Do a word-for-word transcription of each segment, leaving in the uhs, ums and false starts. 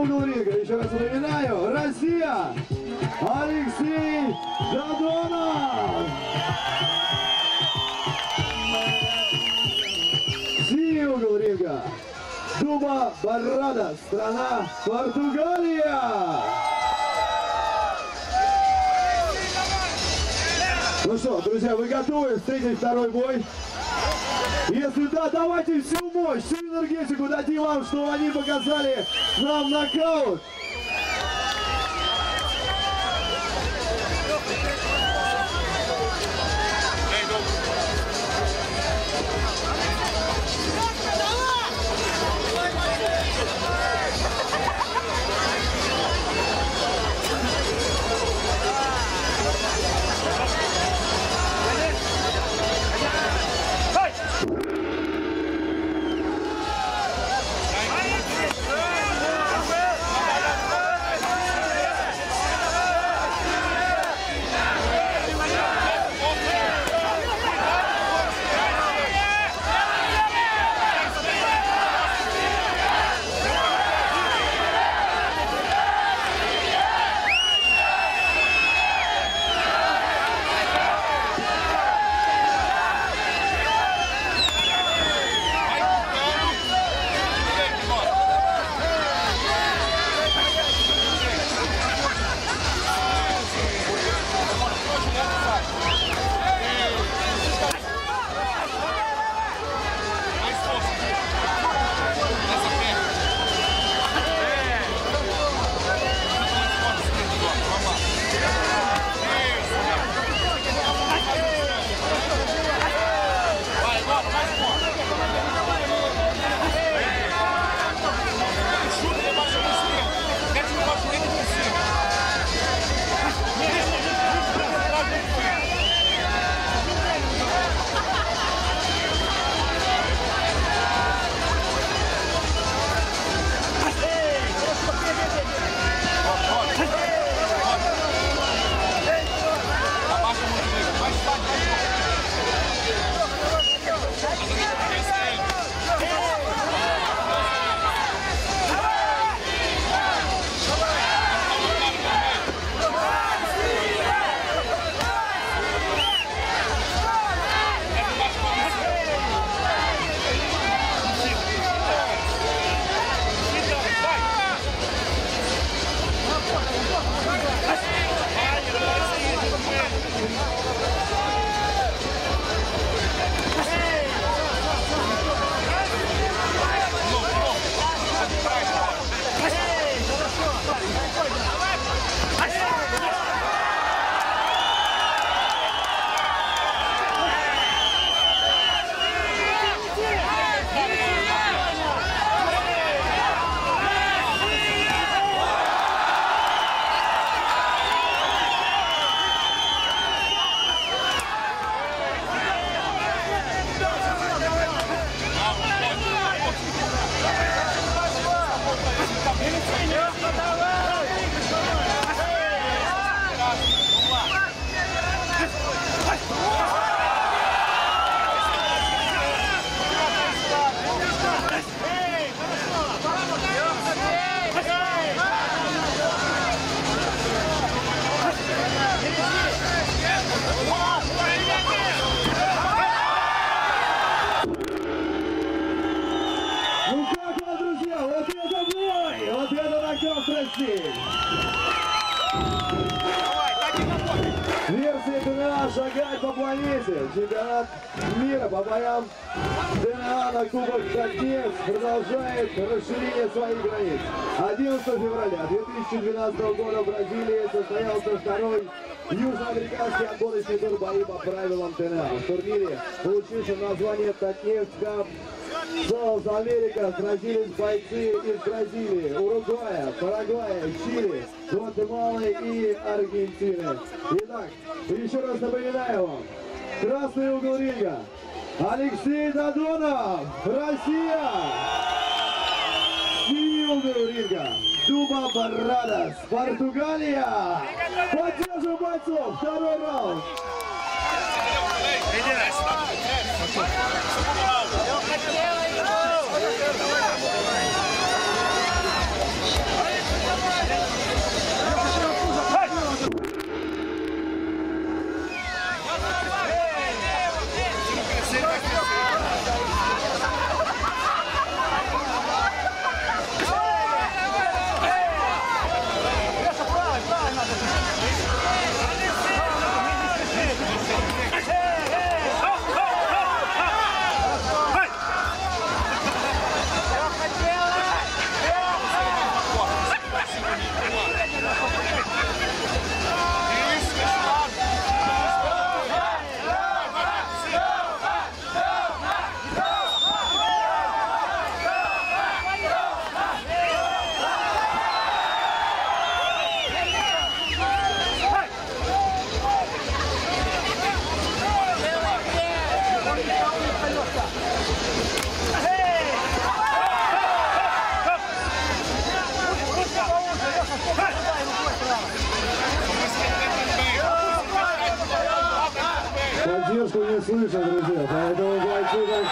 угол ринга. Еще раз напоминаю. Россия. Алексей Дадонов. Синий угол ринга. Дуба Баррада. Страна Португалия. Ну что, друзья, вы готовы встретить второй бой? Если да, давайте всю мощь, всю энергетику дадим вам, что они показали нам нокаут. Версия ДНА шагает по планете. Чемпионат мира по боям ДНА на Кубок Татнефть продолжает расширение своих границ. одиннадцатого февраля две тысячи двенадцатого года в Бразилии состоялся второй южноамериканский отборочный тур бои по правилам ДНА. В турнире, получившем название Татнефть Кап, South America, сразились бойцы из Бразилии, Уругвая, Парагвая, Чили, Гватемалы и Аргентины. Итак, еще раз напоминаю вам, красный угол ринга Алексей Дадонов, Россия. Синий угол ринга Дуба Баррадас, Португалия. Поддержим бойцов, второй раунд. Hey! слышат, друзья, поэтому бойцы...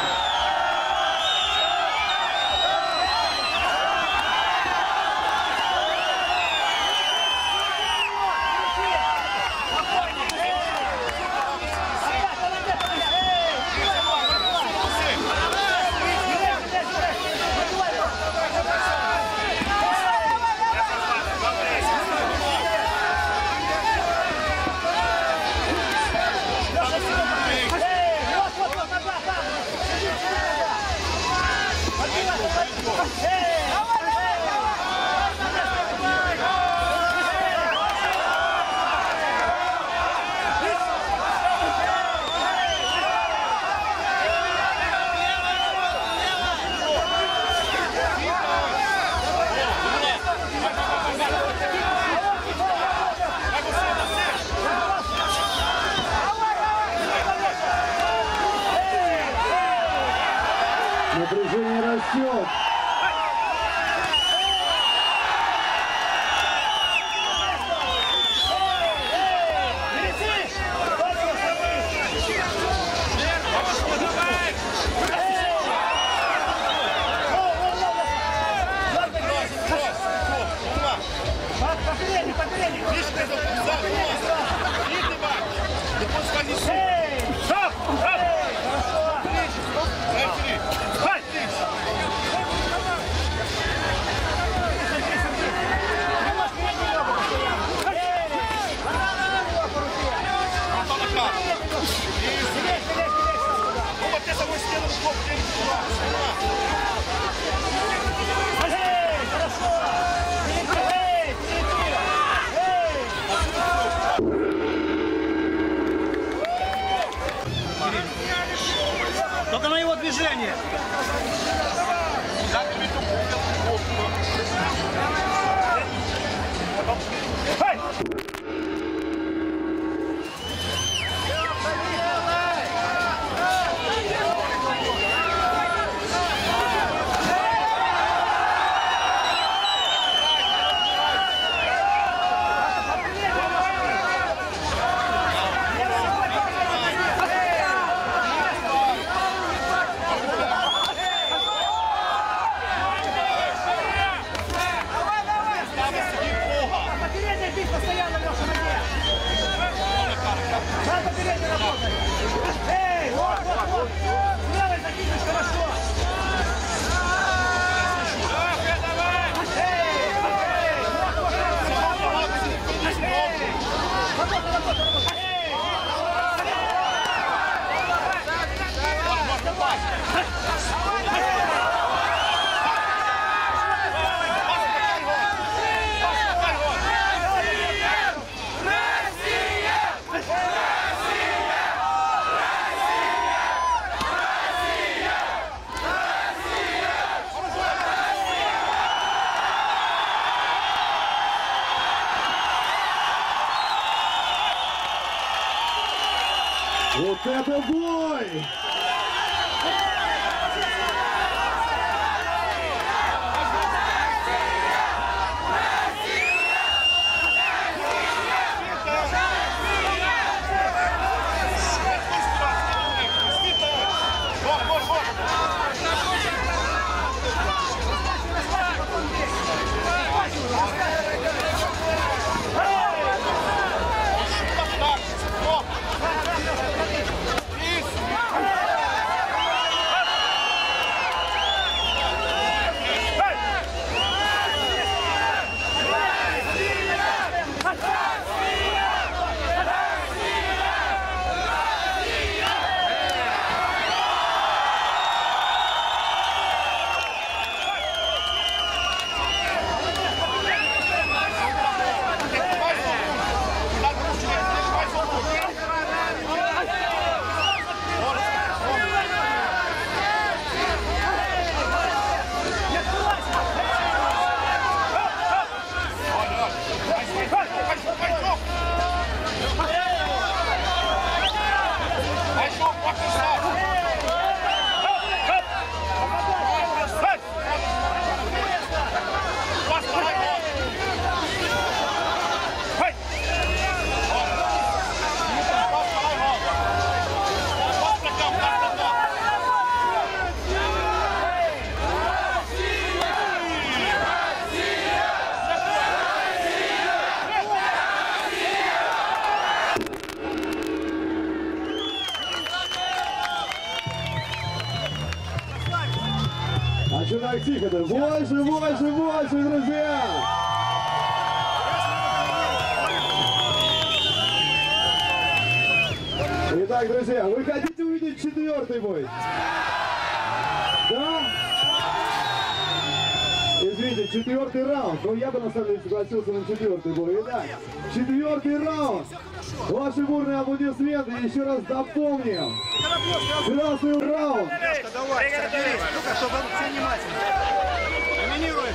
Напряжение растет. Только на его движение. Вот это бой! Isso! Больше, больше, больше, друзья! Итак, друзья, вы хотите увидеть четвертый бой? Да? Извините, четвертый раунд. Но я бы на самом деле согласился на четвертый бой. Итак, четвертый раунд. Ваши бурные аплодисменты. Еще раз дополним. Красный раунд. Давай, соберись. Ну-ка, чтобы все внимательно. Доминируешь.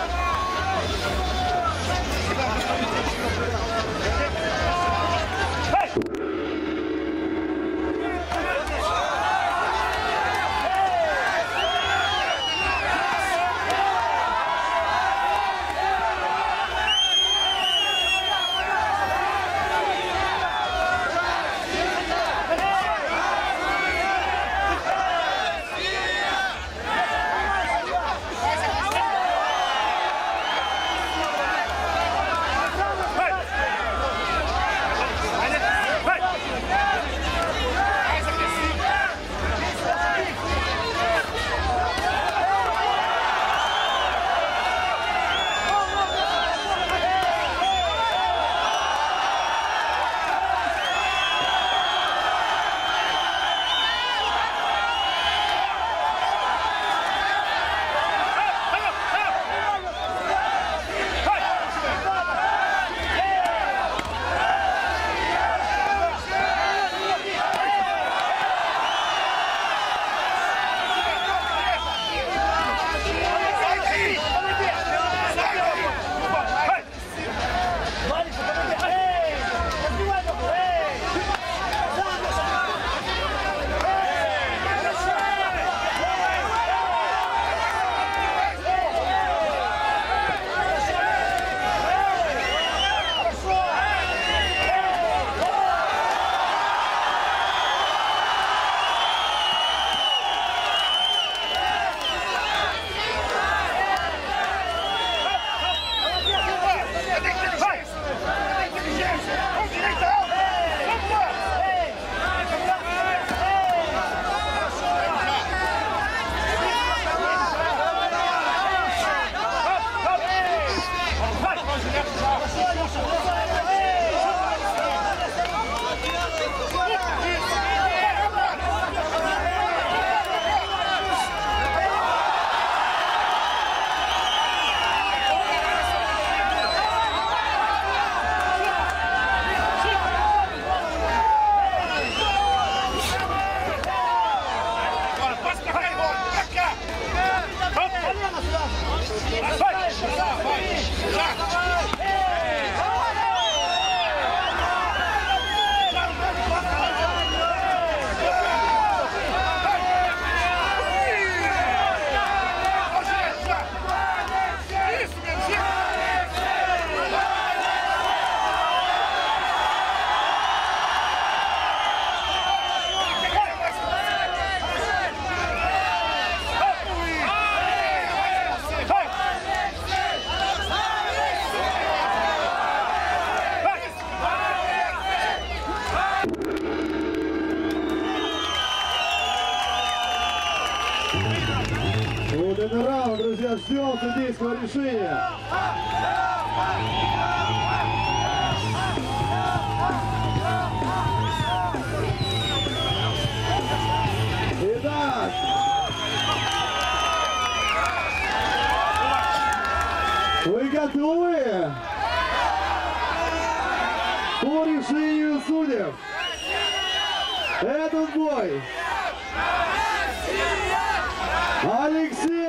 Вот это раунд, друзья, ждем судейского решения. Итак, вы готовы? По решению судеб этот бой Алексей